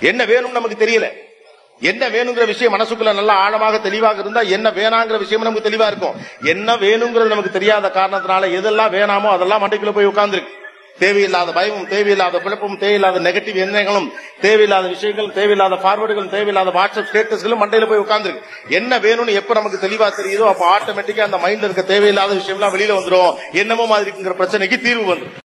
என்ன வேணும்னு நமக்கு தெரியல. என்ன வேணுங்கிற விஷயம் மனசுக்குள்ள நல்லா ஆழமாக தெளிவாக இருந்தா என்ன வேணாங்கிற விஷயம் நமக்கு தெளிவா இருக்கும். என்ன வேணுங்கிறது நமக்கு தெரியாத காரணத்தினால எதெல்லாம் வேணாமோ அதெல்லாம் மண்டைக்குள்ள போய் உட்கார்ந்துருக்கு. தேவையில்லாத பயமும், தேவையில்லாத குழப்பமும், தேவையில்லாத நெகட்டிவ் எண்ணங்களும், தேவையில்லாத விஷயங்களும், தேவையில்லாத ஃபார்வர்டுகளும், தேவையில்லாத வாட்ஸ்அப் ஸ்டேட்டஸ்களும் மண்டையில போய் உட்கார்ந்துருக்கு. என்ன வேணும்னு எப்ப நமக்கு தெளிவா தெரியுதோ அப்ப ஆட்டோமேட்டிக்கா அந்த மைண்ட்ல இருக்க தேவையில்லாத விஷயம் எல்லாம் வெளியில வந்துடும். என்னமோ மாதிரி பிரச்சனைக்கு தீர்வு வந்துடும்.